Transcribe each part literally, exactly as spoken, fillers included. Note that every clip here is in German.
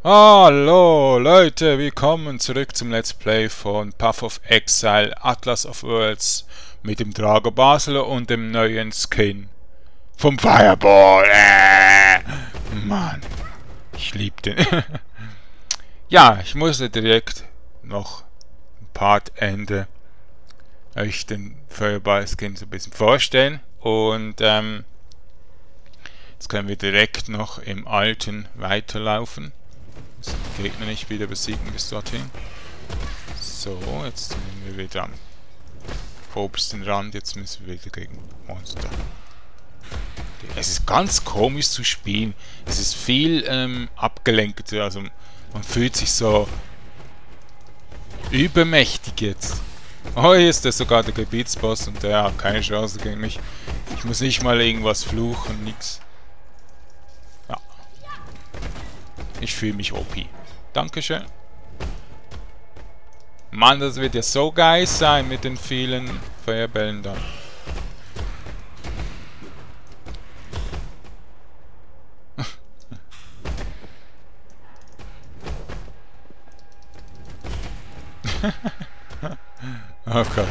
Hallo Leute, willkommen zurück zum Let's Play von Path of Exile Atlas of Worlds mit dem Drago Basler und dem neuen Skin vom Fireball. Äh, Mann, ich lieb den. Ja, ich musste direkt noch ein Part Ende euch den Fireball Skin so ein bisschen vorstellen und ähm, jetzt können wir direkt noch im Alten weiterlaufen. Die Gegner nicht wieder besiegen bis dorthin. So, jetzt sind wir wieder am obersten Rand. Jetzt müssen wir wieder gegen Monster. Es ist ganz komisch zu spielen. Es ist viel ähm, abgelenkter. Also man fühlt sich so übermächtig jetzt. Oh, hier ist das sogar der Gebietsboss und der hat keine Chance gegen mich. Ich muss nicht mal irgendwas fluchen, nix. Ich fühle mich O P. Dankeschön. Mann, das wird ja so geil sein mit den vielen Feuerbällen da. Oh Gott.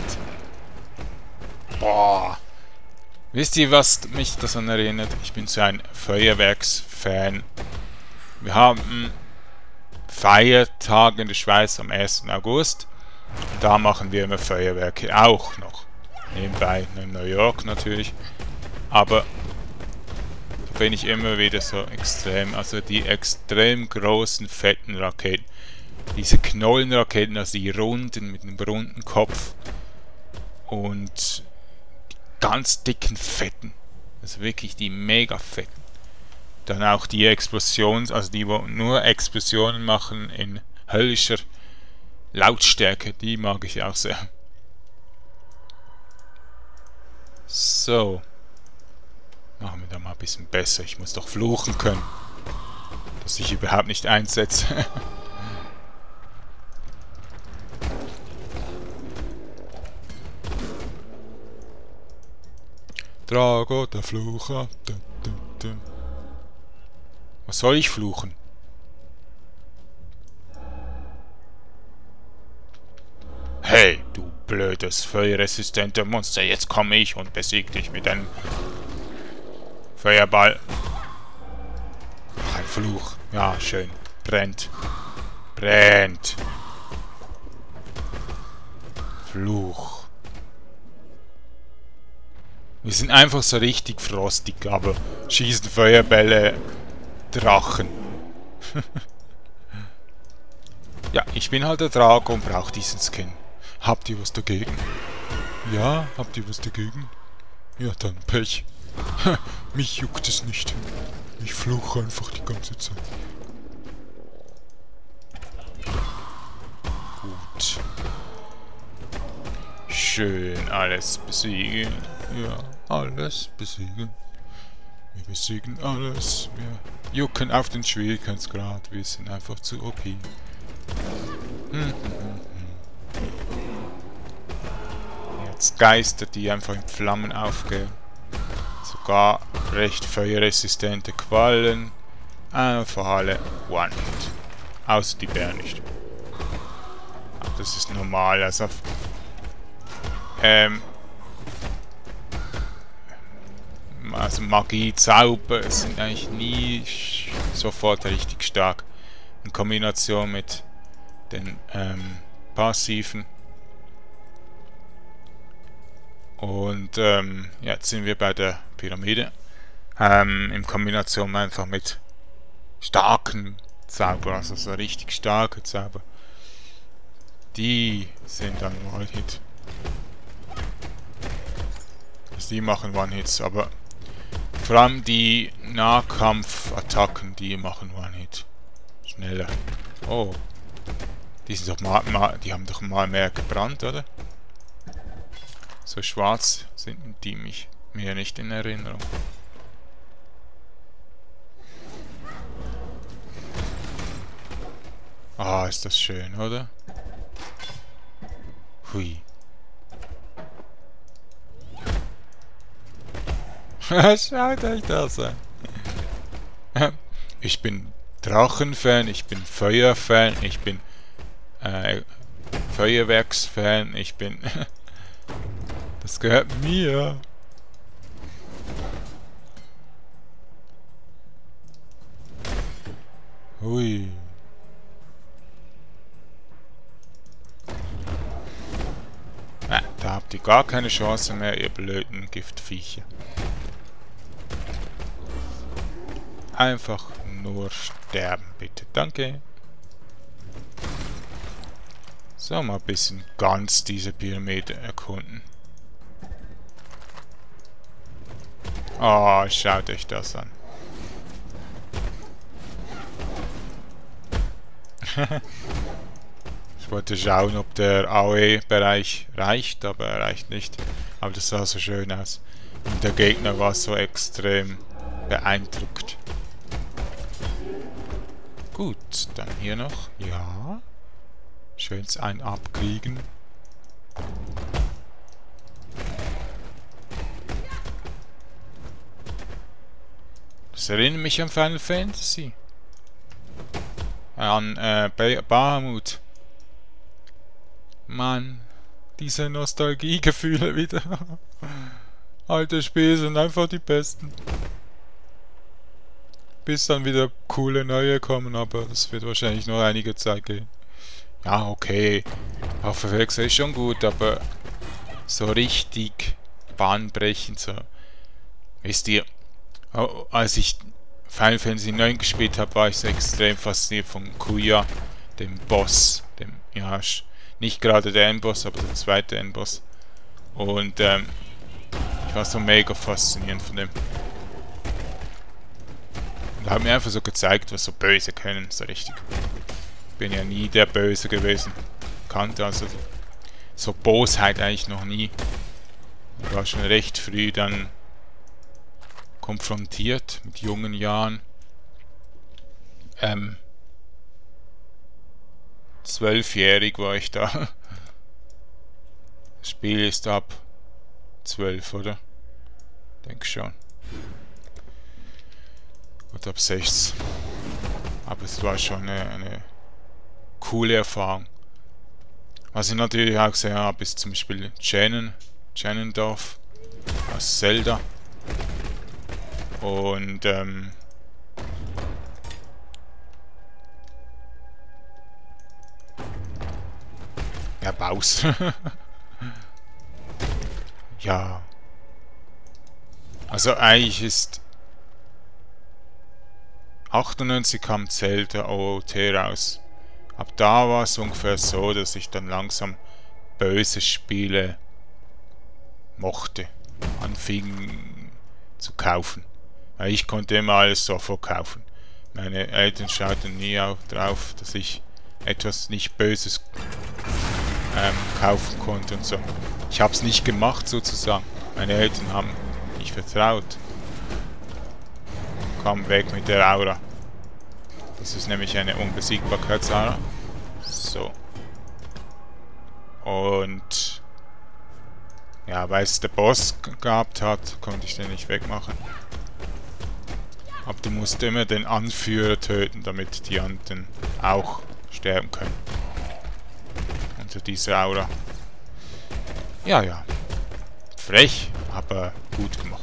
Boah. Wisst ihr, was mich das an erinnert? Ich bin so ein Feuerwerksfan. Wir haben Feiertag in der Schweiz am ersten August. Da machen wir immer Feuerwerke auch noch. Nebenbei in New York natürlich. Aber da bin ich immer wieder so extrem. Also die extrem großen, fetten Raketen. Diese Knollenraketen, also die runden mit einem runden Kopf. Und die ganz dicken, fetten. Also wirklich die mega fetten. Dann auch die Explosions, also die, wo nur Explosionen machen in höllischer Lautstärke, die mag ich auch sehr. So. Machen wir da mal ein bisschen besser. Ich muss doch fluchen können. Dass ich überhaupt nicht einsetze. Drago, der Flucher. Da, da, da. Was soll ich fluchen? Hey, du blödes, feuerresistente Monster, jetzt komme ich und besiege dich mit einem Feuerball. Ach, ein Fluch. Ja, schön. Brennt. Brennt. Fluch. Wir sind einfach so richtig frostig, aber schießen Feuerbälle Drachen. Ja, ich bin halt der Drago und brauche diesen Skin. Habt ihr was dagegen? Ja, habt ihr was dagegen? Ja, dann Pech. Mich juckt es nicht. Ich fluche einfach die ganze Zeit. Gut. Schön alles besiegen. Ja, alles besiegen. Wir besiegen alles. Wir jucken auf den Schwierigkeitsgrad. Wir sind einfach zu O P. Hm, hm, hm, hm. Jetzt Geister, die einfach in Flammen aufgehen. Sogar recht feuerresistente Quallen. Einfach alle One-Hit. Außer die Bär nicht. Das ist normal. Also ähm Also Magie, Zauber sind eigentlich nie sofort richtig stark. In Kombination mit den ähm, Passiven. Und ähm, jetzt sind wir bei der Pyramide. Ähm, in Kombination einfach mit starken Zauber, also so richtig starke Zauber. Die sind dann One-Hit. Also die machen One-Hits, aber vor allem die Nahkampfattacken, die machen One-Hit. Schneller. Oh. Die sind doch mal, mal, die haben doch mal mehr gebrannt, oder? So schwarz sind die mich mir nicht in Erinnerung. Ah, ist das schön, oder? Hui. Schaut euch das an. Ich bin Drachenfan, ich bin Feuerfan, ich bin äh, Feuerwerksfan, ich bin... Das gehört mir. Hui. Ah, da habt ihr gar keine Chance mehr, ihr blöden Giftviecher. Einfach nur sterben, bitte. Danke. So, mal ein bisschen ganz diese Pyramide erkunden. Oh, schaut euch das an. Ich wollte schauen, ob der A O E-Bereich reicht, aber er reicht nicht. Aber das sah so schön aus. Und der Gegner war so extrem beeindruckt. Gut, dann hier noch. Ja. Schönes ein abkriegen. Das erinnert mich an Final Fantasy. An äh, Bahamut. Mann, diese Nostalgiegefühle wieder. Alte Spiele sind einfach die besten. Bis dann wieder coole neue kommen, aber das wird wahrscheinlich noch einige Zeit gehen. Ja, okay. Auf Wechsel ist schon gut, aber so richtig bahnbrechend so. Wisst ihr, als ich Final Fantasy neun gespielt habe, war ich so extrem fasziniert von Kuya, dem Boss, dem, ja, nicht gerade der Endboss, aber der zweite Endboss. Und ähm, ich war so mega faszinierend von dem. Und hat mir einfach so gezeigt, was so Böse können, so richtig. Bin ja nie der Böse gewesen. Kannte also so Bosheit eigentlich noch nie. Ich war schon recht früh dann konfrontiert mit jungen Jahren. Ähm, zwölfjährig war ich da. Das Spiel ist ab zwölf, oder? Denke schon. Oder ab sechzehn. Aber es war schon eine, eine coole Erfahrung. Was ich natürlich auch gesehen habe, ist zum Beispiel Ganon, Ganondorf aus Zelda. Und ähm, ja, Baus. Ja. Also eigentlich ist achtundneunzig kam Zelda O O T raus. Ab da war es ungefähr so, dass ich dann langsam böse Spiele mochte, anfing zu kaufen. Weil ich konnte immer alles sofort kaufen. Meine Eltern schauten nie auch drauf, dass ich etwas nicht Böses ähm, kaufen konnte und so. Ich habe es nicht gemacht sozusagen. Meine Eltern haben nicht vertraut. Kam weg mit der Aura. Das ist nämlich eine Unbesiegbarkeitsaura. So. Und ja, weil es der Boss gehabt hat, konnte ich den nicht wegmachen. Aber du musst immer den Anführer töten, damit die anderen auch sterben können. Unter dieser Aura. Ja, ja. Frech, aber gut gemacht.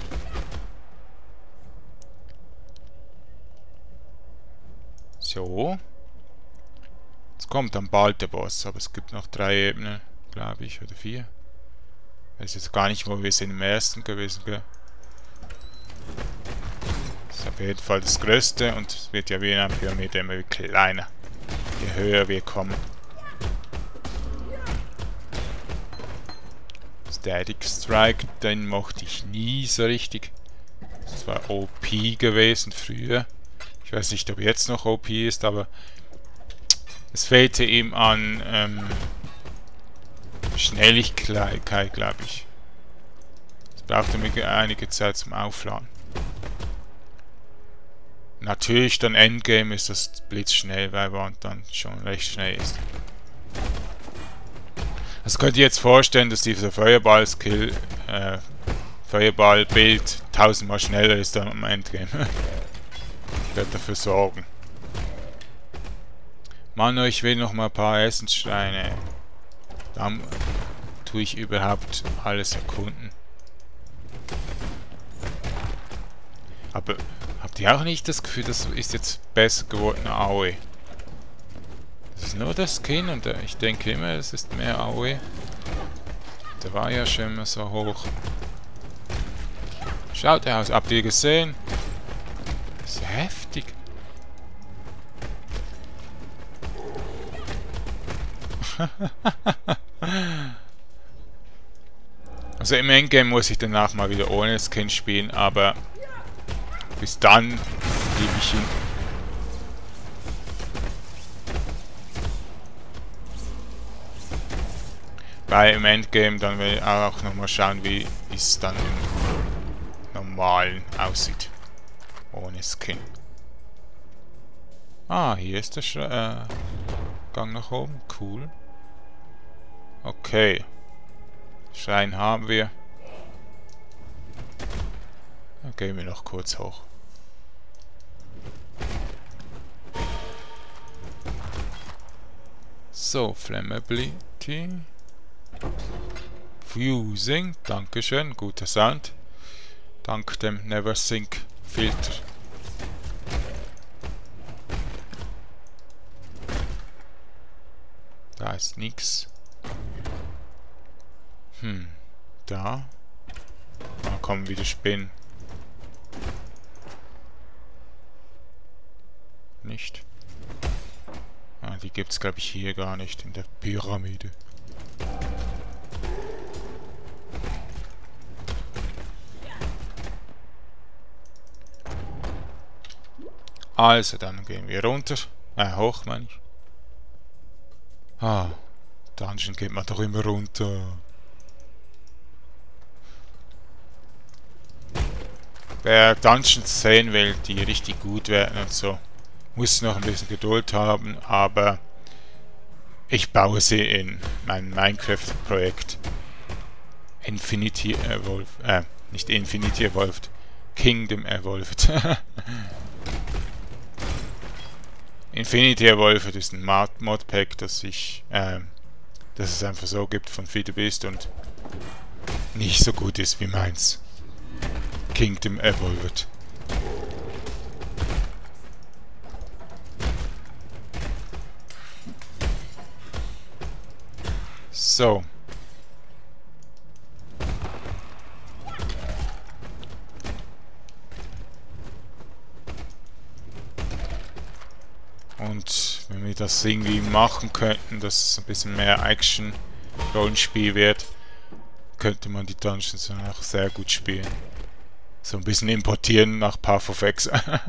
So. Jetzt kommt dann bald der Boss, aber es gibt noch drei Ebenen, glaube ich, oder vier. Ich weiß jetzt gar nicht, wo wir sind im ersten gewesen, gell? Das ist auf jeden Fall das Größte und es wird ja wie in einer Pyramide immer kleiner, je höher wir kommen. Static Strike, den mochte ich nie so richtig. Das war O P gewesen früher. Ich weiß nicht, ob jetzt noch O P ist, aber es fehlte ihm an ähm, Schnelligkeit, glaube ich. Es brauchte mir einige Zeit zum Aufladen. Natürlich dann Endgame ist das blitzschnell, weil man dann schon recht schnell ist. Also könnt ihr jetzt vorstellen, dass dieser Feuerball-Skill, äh, Feuerball-Bild tausendmal schneller ist dann am Endgame. Ich werde dafür sorgen. Mann, ich will noch mal ein paar Essensschreine. Dann tue ich überhaupt alles erkunden. Aber habt ihr auch nicht das Gefühl, das ist jetzt besser geworden, Aue? Das ist nur der Skin und der, ich denke immer, es ist mehr Aue. Der war ja schon immer so hoch. Schaut aus, habt ihr gesehen? Das ist heftig. Also im Endgame muss ich danach mal wieder ohne Skin spielen, aber bis dann liebe ich ihn. Weil im Endgame dann will ich auch nochmal schauen, wie es dann im Normalen aussieht. Ohne Skin. Ah, hier ist der Sch äh, Gang nach oben. Cool. Okay. Schrein haben wir. Dann gehen wir noch kurz hoch. So, Flammability. Fusing, dankeschön, guter Sound. Dank dem Neversink Filter. Da ist nix. Hm, da. Da kommen wieder Spinnen. Nicht. Ah, die gibt's glaube ich hier gar nicht in der Pyramide. Also, dann gehen wir runter. Äh, hoch, meine ich. Ah, Dungeon geht man doch immer runter. Wer Dungeons sehen will, die richtig gut werden und so, muss noch ein bisschen Geduld haben, aber ich baue sie in meinem Minecraft-Projekt Infinity Evolved, äh, nicht Infinity Evolved, Kingdom Evolved. Infinity Evolved ist ein Modpack, das ich, äh, dass es einfach so gibt von FreeToBeast und nicht so gut ist wie meins. Kingdom Evolved. So. Und wenn wir das irgendwie machen könnten, dass es ein bisschen mehr Action-Rollenspiel wird, könnte man die Dungeons dann auch sehr gut spielen. So ein bisschen importieren nach Path of Exile.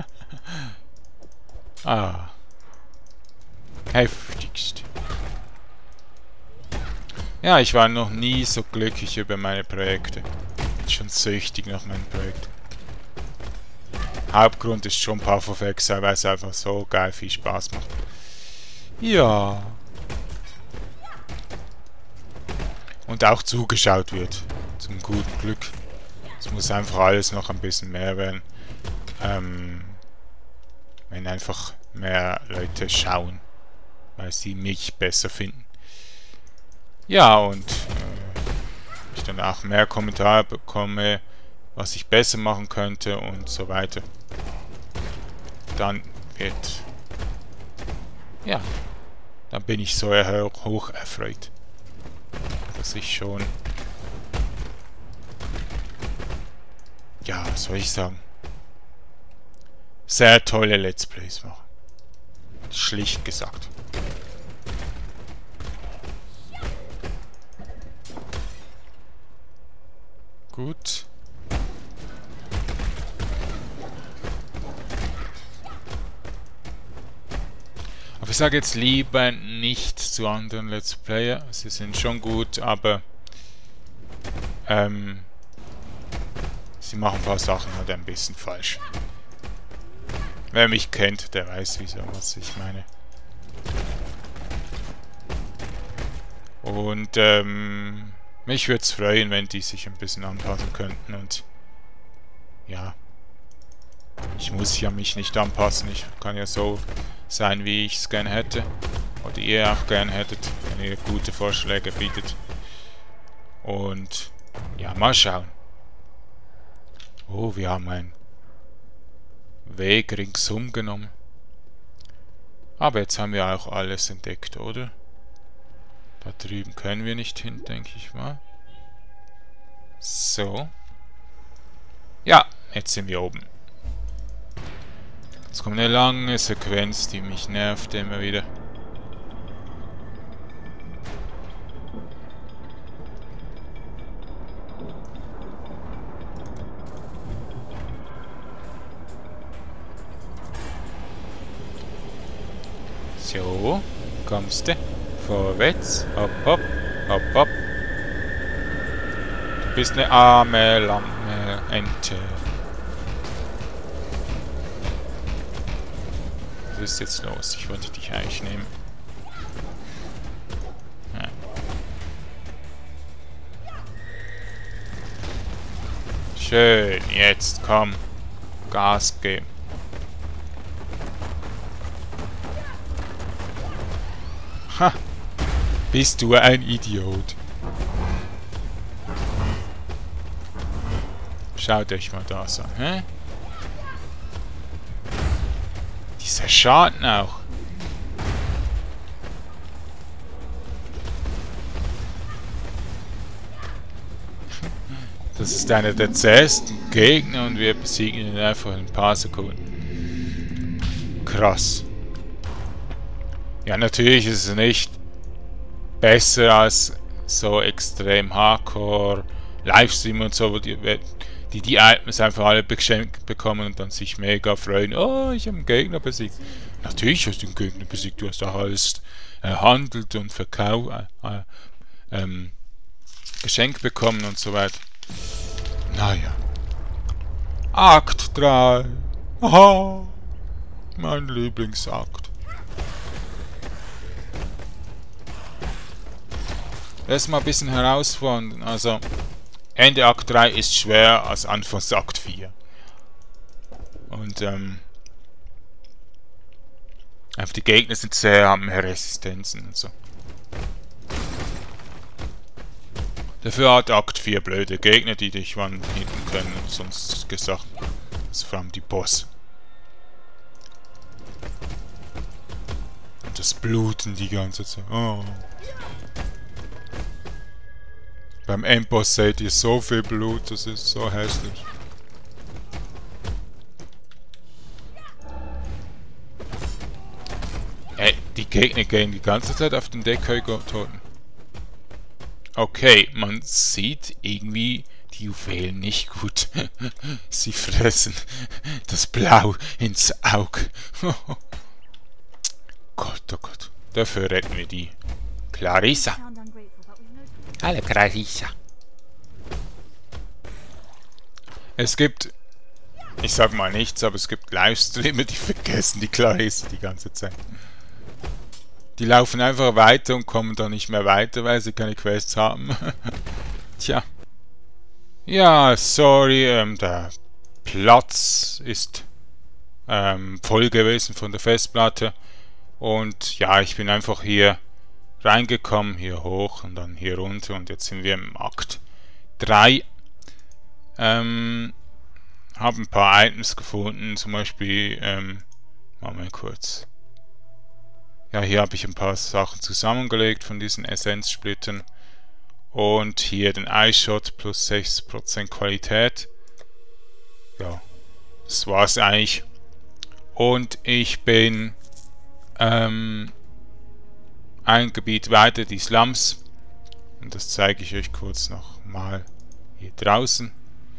Ah. Heftigst. Ja, ich war noch nie so glücklich über meine Projekte. Bin schon süchtig nach meinen Projekten. Hauptgrund ist schon Path of Exile, weil es einfach so geil viel Spaß macht. Ja. Und auch zugeschaut wird. Zum guten Glück. Es muss einfach alles noch ein bisschen mehr werden. Ähm, wenn einfach mehr Leute schauen. Weil sie mich besser finden. Ja, und äh, ich dann auch mehr Kommentare bekomme, was ich besser machen könnte und so weiter. Dann wird... Ja, dann bin ich so hoch erfreut, dass ich schon... Ja, was soll ich sagen? Sehr tolle Let's Plays machen. Schlicht gesagt. Gut. Aber ich sage jetzt lieber nicht zu anderen Let's Player. Sie sind schon gut, aber ähm, sie machen ein paar Sachen halt ein bisschen falsch. Wer mich kennt, der weiß, wieso, was ich meine. Und ähm, mich würde es freuen, wenn die sich ein bisschen anpassen könnten und ja, ich muss ja mich nicht anpassen, ich kann ja so sein, wie ich es gerne hätte. oder ihr auch gern hättet, wenn ihr gute Vorschläge bietet. Und ja, mal schauen. Oh, wir haben einen Weg ringsum genommen. Aber jetzt haben wir auch alles entdeckt, oder? Da drüben können wir nicht hin, denke ich mal. So. Ja, jetzt sind wir oben. Jetzt kommt eine lange Sequenz, die mich nervt immer wieder. So, kommst du? Vorwärts, hopp, hopp, hopp, hopp. Du bist eine arme, lamme Ente. Was ist jetzt los? Ich wollte dich eigentlich nehmen. Ja. Schön, jetzt komm. Gas geben. Ha! Bist du ein Idiot? Schaut euch mal das an, hä? Dieser Schaden auch. Das ist einer der zähesten Gegner und wir besiegen ihn einfach in ein paar Sekunden. Krass. Ja, natürlich ist es nicht besser als so extrem Hardcore Livestream und so, wo die die, die Items einfach alle geschenkt bekommen und dann sich mega freuen. Oh, ich habe einen Gegner besiegt. Natürlich hast du einen Gegner besiegt, du hast auch alles erhandelt und verkauft, äh, ähm, geschenkt bekommen und so weiter. Naja. Akt drei. Aha. Mein Lieblingsakt. Erstmal ein bisschen herausfordern. Also, Ende Akt drei ist schwer als Anfangs Akt vier. Und, ähm... einfach die Gegner sind sehr, haben mehr Resistenzen und so. Dafür hat Akt vier blöde Gegner, die dich one hitten können und sonst gesagt. Das vor allem die Boss. Und das Bluten die ganze Zeit. Oh. Beim Endboss seht ihr so viel Blut, das ist so hässlich. Ey, die Gegner gehen die ganze Zeit auf den Deckheutoten. Okay, man sieht irgendwie die Juwelen nicht gut. Sie fressen das Blau ins Auge. Gott, oh Gott. Dafür retten wir die. Clarissa. Hallo Clarissa. Es gibt, ich sag mal nichts, aber es gibt Livestreamer, die vergessen die Clarissa die ganze Zeit. Die laufen einfach weiter und kommen dann nicht mehr weiter, weil sie keine Quests haben. Tja. Ja, sorry, ähm, der Platz ist ähm, voll gewesen von der Festplatte. Und ja, ich bin einfach hier reingekommen, hier hoch und dann hier runter und jetzt sind wir im Akt drei. Ähm, habe ein paar Items gefunden, zum Beispiel, ähm, machen wir kurz. Ja, hier habe ich ein paar Sachen zusammengelegt von diesen Essenzsplittern. Und hier den iShot plus sechs Prozent Qualität. Ja, das war's eigentlich. Und ich bin ähm, ein Gebiet weiter, die Slums. Und das zeige ich euch kurz noch mal hier draußen.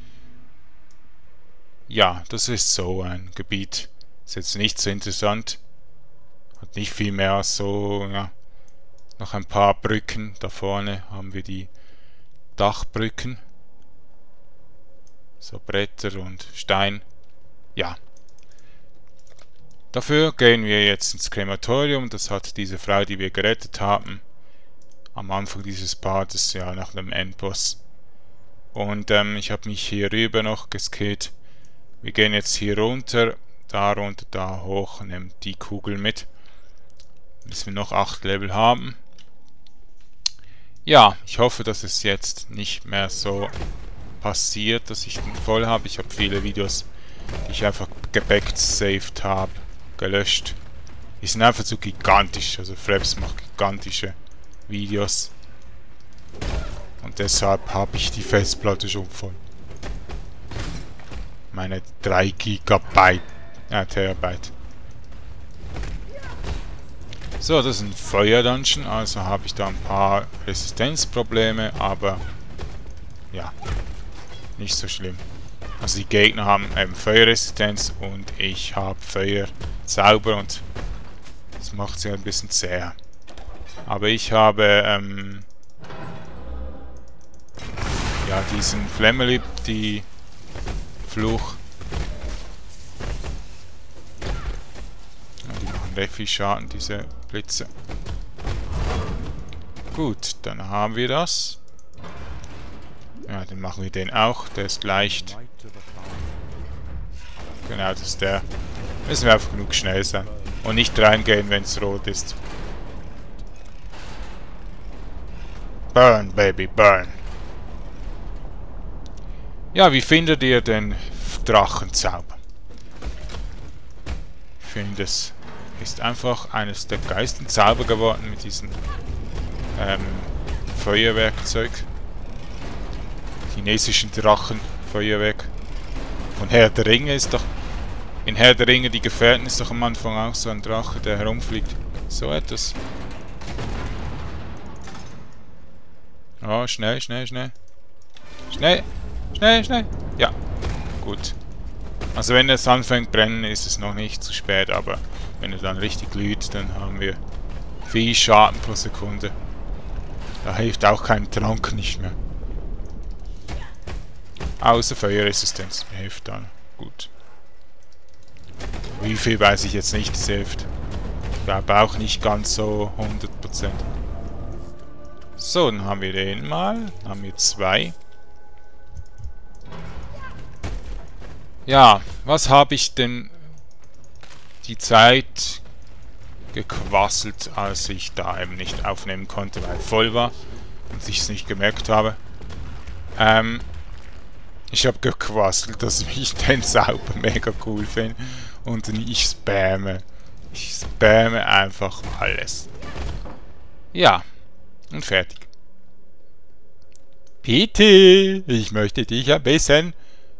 Ja, das ist so ein Gebiet. Ist jetzt nicht so interessant. Hat nicht viel mehr als so, ja, noch ein paar Brücken. Da vorne haben wir die Dachbrücken. So Bretter und Stein. Ja. Dafür gehen wir jetzt ins Krematorium. Das hat diese Frau, die wir gerettet haben, am Anfang dieses Parts, ja, nach dem Endboss. Und ähm, ich habe mich hier rüber noch geskillt. Wir gehen jetzt hier runter, da runter, da hoch, nehmen die Kugel mit. bis wir noch acht Level haben. Ja, ich hoffe, dass es jetzt nicht mehr so passiert, dass ich den voll habe. Ich habe viele Videos, die ich einfach gebackt saved habe, gelöscht. Die sind einfach zu gigantisch. Also Fraps macht gigantische Videos. Und deshalb habe ich die Festplatte schon voll. Meine drei Gigabyte. Ja, Terabyte. So, das ist ein Feuer-Dungeon, also habe ich da ein paar Resistenzprobleme, aber ja, nicht so schlimm. Also die Gegner haben eben Feuerresistenz und ich habe Feuerzauber und das macht sie ein bisschen zäher. Aber ich habe ähm, ja diesen Flammelipp, die Fluch. Ja, die machen recht viel Schaden, diese Blitze. Gut, dann haben wir das. Ja, dann machen wir den auch. Der ist leicht. Genau, das ist der. Müssen wir einfach genug schnell sein. Und nicht reingehen, wenn es rot ist. Burn, Baby, burn. Ja, wie findet ihr den Drachenzauber? Ich finde, es ist einfach eines der geilsten Zauber geworden mit diesem ähm, Feuerwerkzeug. Chinesischen Drachenfeuerwerk. Von Herr der Ringe ist doch... In Herr der Ringe, die Gefährten, ist doch am Anfang auch so ein Drache, der herumfliegt. So etwas. Oh, schnell, schnell, schnell. Schnell, schnell, schnell. Ja, gut. Also wenn es anfängt brennen, ist es noch nicht zu spät, aber wenn er dann richtig glüht, dann haben wir viel Schaden pro Sekunde. Da hilft auch kein Trank nicht mehr. Außer Feuerresistenz hilft dann. Gut. Wie viel weiß ich jetzt nicht, das hilft. Ich glaube auch nicht ganz so hundert Prozent. So, dann haben wir den mal. Dann haben wir zwei. Ja, was habe ich denn die Zeit gequasselt, als ich da eben nicht aufnehmen konnte, weil voll war und ich es nicht gemerkt habe. Ähm, ich habe gequasselt, dass ich den Zauber mega cool finde und ich spamme. Ich spamme einfach alles. Ja, und fertig. Pete, ich möchte dich ein bisschen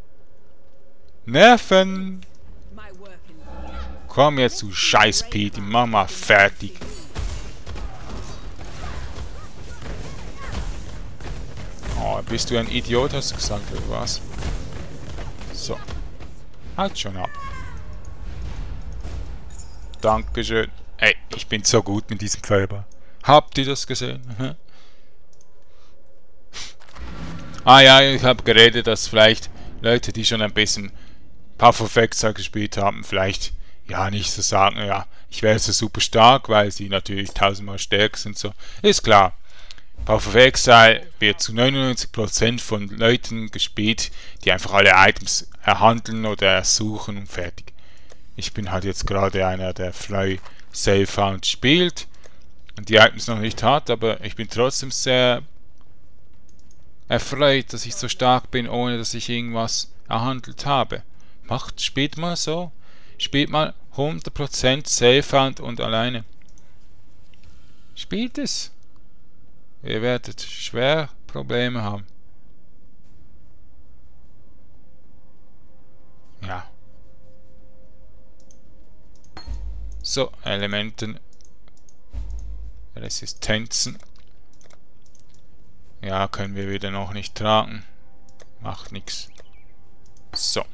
nerven. Komm jetzt, du scheiß Pete, mach mal fertig. Oh, bist du ein Idiot, hast du gesagt, oder was? So. Halt schon ab. Dankeschön. Ey, ich bin so gut mit diesem Feuerball. Habt ihr das gesehen? Mhm. Ah ja, ich habe geredet, dass vielleicht Leute, die schon ein bisschen Path of Exile gespielt haben, vielleicht ja nicht so sagen, ja, ich wäre so super stark, weil sie natürlich tausendmal stärker sind. So, ist klar. Path of Exile wird zu neunundneunzig Prozent von Leuten gespielt, die einfach alle Items erhandeln oder ersuchen und fertig. Ich bin halt jetzt gerade einer, der frei Self-Found spielt und die Items noch nicht hat, aber ich bin trotzdem sehr erfreut, dass ich so stark bin, ohne dass ich irgendwas erhandelt habe. Macht, spielt mal so. Spielt mal hundert Prozent Self-Found und alleine. Spielt es. Ihr werdet schwer Probleme haben. Ja. So, Elementen. Resistenzen. Ja, können wir wieder noch nicht tragen. Macht nichts. So.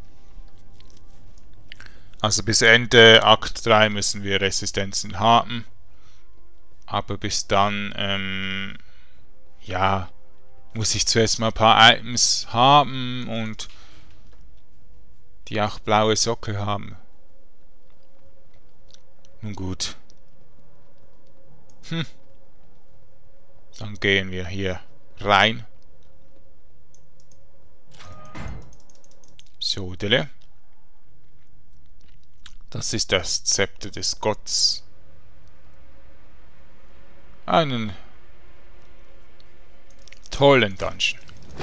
Also bis Ende Akt drei müssen wir Resistenzen haben. Aber bis dann, ähm, ja, muss ich zuerst mal ein paar Items haben und die auch blaue Sockel haben. Nun gut. Hm. Dann gehen wir hier rein. So, dele. Das ist das Zepter des Gottes. einen tollen Dungeon.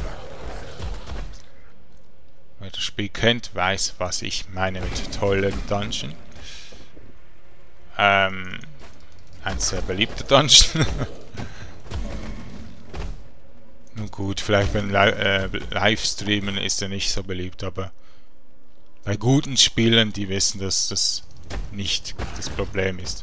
Wer das Spiel kennt, weiß, was ich meine mit tollen Dungeon. Ähm, ein sehr beliebter Dungeon. Nun gut, vielleicht beim Li äh, Livestreamen ist er nicht so beliebt, aber bei guten Spielern, die wissen, dass das nicht das Problem ist.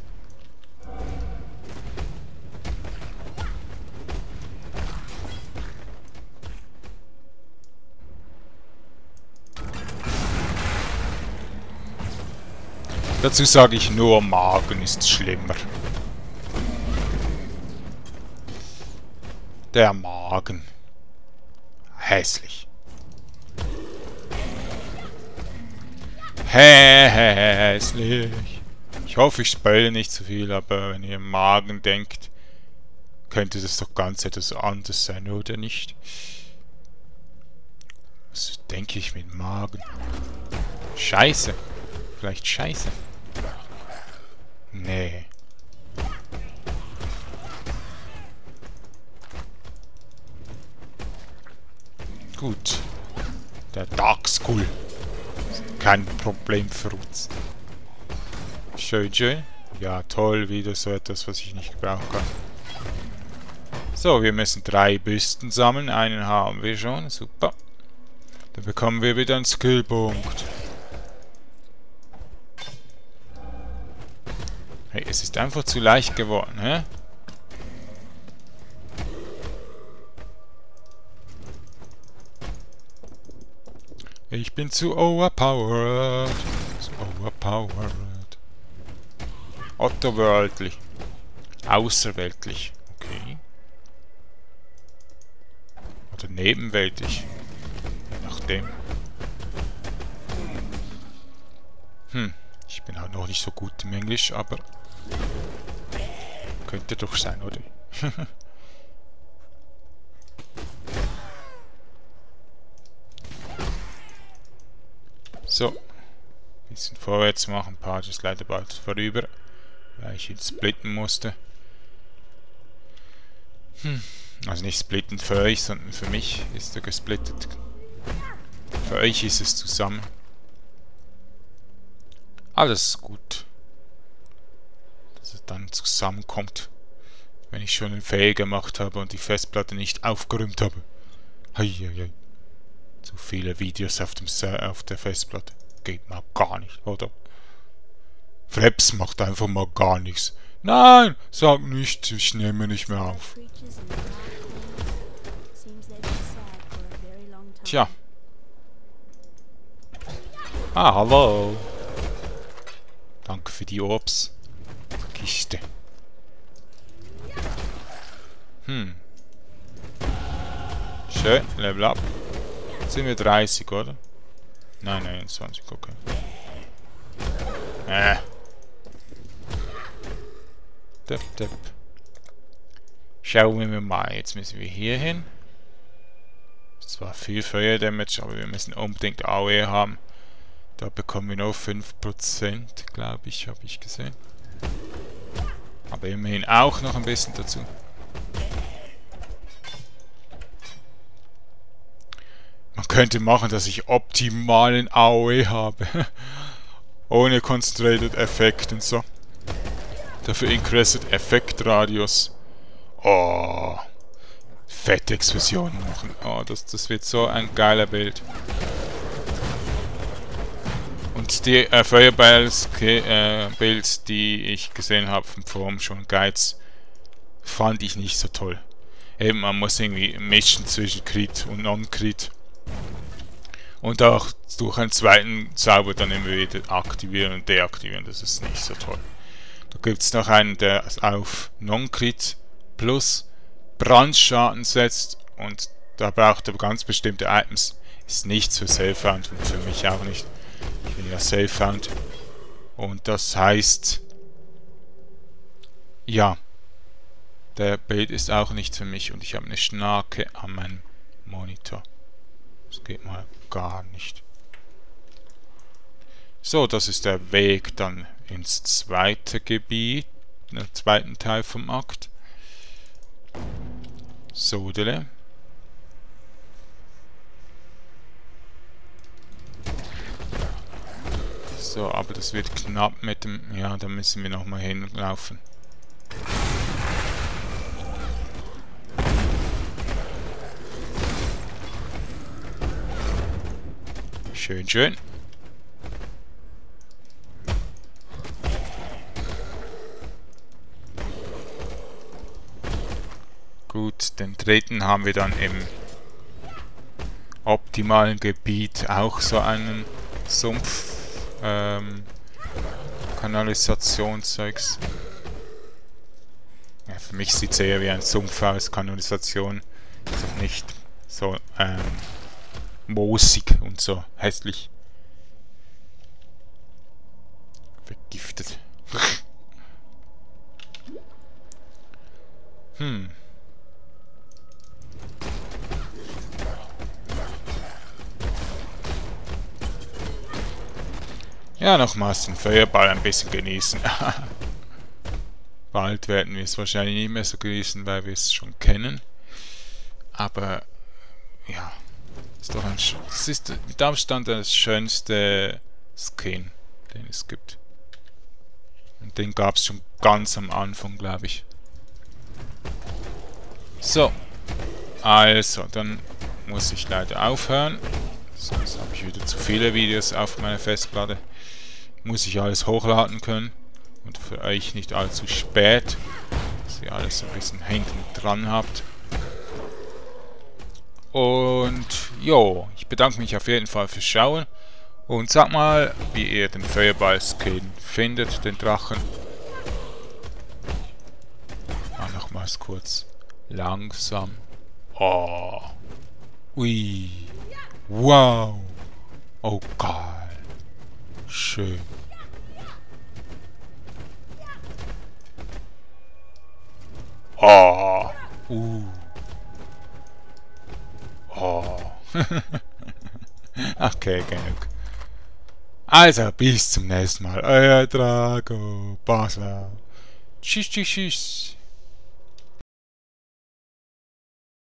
Dazu sage ich nur, Magen ist schlimmer. Der Magen. Hässlich. Hässlich. Ich hoffe, ich spoile nicht zu viel, aber wenn ihr Magen denkt, könnte das doch ganz etwas anderes sein, oder nicht? Was denke ich mit Magen? Scheiße. Vielleicht Scheiße. Nee. Gut. Der Dark Skull. Kein Problem für uns. Schön, schön. Ja, toll. Wieder so etwas, was ich nicht gebrauchen kann. So, wir müssen drei Büsten sammeln. Einen haben wir schon. Super. Dann bekommen wir wieder einen Skillpunkt. Hey, es ist einfach zu leicht geworden, hä? Ich bin zu overpowered. Zu overpowered. Otterworldlich. Außerweltlich. Okay. Oder nebenweltlich. Je nachdem. Hm. Ich bin halt noch nicht so gut im Englisch, aber könnte doch sein, oder? So. Bisschen vorwärts machen. Ein paar ist leider bald vorüber, weil ich ihn splitten musste. Hm. Also nicht splitten für euch, sondern für mich ist er gesplittet. Für euch ist es zusammen. Alles gut. Dass es dann zusammenkommt. Wenn ich schon einen Fail gemacht habe und die Festplatte nicht aufgeräumt habe. Heieiei. Zu viele Videos auf, dem auf der Festplatte. Geht mal gar nicht, oder? Freps macht einfach mal gar nichts. Nein, sag nicht, ich nehme nicht mehr auf. Tja. Ah, hallo. Danke für die Obstkiste. Hm. Schön, Level up. Jetzt sind wir dreißig, oder? Nein, neunundzwanzig, okay. Äh. Depp, depp. Schauen wir mal. Jetzt müssen wir hier hin. Das war viel Feuerdamage, aber wir müssen unbedingt A O E haben. Da bekommen wir nur fünf Prozent, glaube ich, habe ich gesehen. Aber immerhin auch noch ein bisschen dazu. Man könnte machen, dass ich optimalen A O E habe. Ohne Concentrated Effekt und so. Dafür Increased Effekt Radius. Oh. Fette Explosionen machen. Oh, das, das wird so ein geiler Bild. Und die äh, Feuerballs äh, Builds, die ich gesehen habe vom Forum, schon Guides, fand ich nicht so toll. Eben, man muss irgendwie mischen zwischen Crit und Non-Crit. Und auch durch einen zweiten Zauber dann immer wieder aktivieren und deaktivieren. Das ist nicht so toll. Da gibt es noch einen, der auf Non-Crit plus Brandschaden setzt. Und da braucht er ganz bestimmte Items. Ist nichts für Self-Found und für mich auch nicht. Ich bin ja Self-Found. Und das heißt... Ja. Der Bild ist auch nicht für mich. Und ich habe eine Schnarke an meinem Monitor. Das geht mal gar nicht. So, das ist der Weg dann ins zweite Gebiet, den zweiten Teil vom Akt. Sodele. So, aber das wird knapp mit dem... Ja, da müssen wir nochmal hinlaufen. Schön, schön. Gut, den dritten haben wir dann im optimalen Gebiet auch so einen Sumpf, ähm, Kanalisationszeugs. Ja, für mich sieht es eher wie ein Sumpf aus, Kanalisation. Ist nicht so, ähm, moosig und so hässlich. Vergiftet. hm. Ja, nochmals den Feuerball ein bisschen genießen. Bald werden wir es wahrscheinlich nicht mehr so genießen, weil wir es schon kennen. Aber, ja. Ist doch ein, das ist mit Abstand der schönste Skin, den es gibt. Und den gab es schon ganz am Anfang, glaube ich. So. Also, dann muss ich leider aufhören. Sonst habe ich wieder zu viele Videos auf meiner Festplatte. Muss ich alles hochladen können. Und für euch nicht allzu spät. Dass ihr alles ein bisschen hinten dran habt. Und jo, ich bedanke mich auf jeden Fall fürs Schauen. Und sag mal, wie ihr den Feuerball-Skin findet, den Drachen. Ah, nochmals kurz. Langsam. Oh. Ui. Wow. Oh, geil. Schön. Oh. Uh. Oh. Okay, genug. Also, bis zum nächsten Mal. Euer Drago Basler. Tschüss, tschüss, tschüss.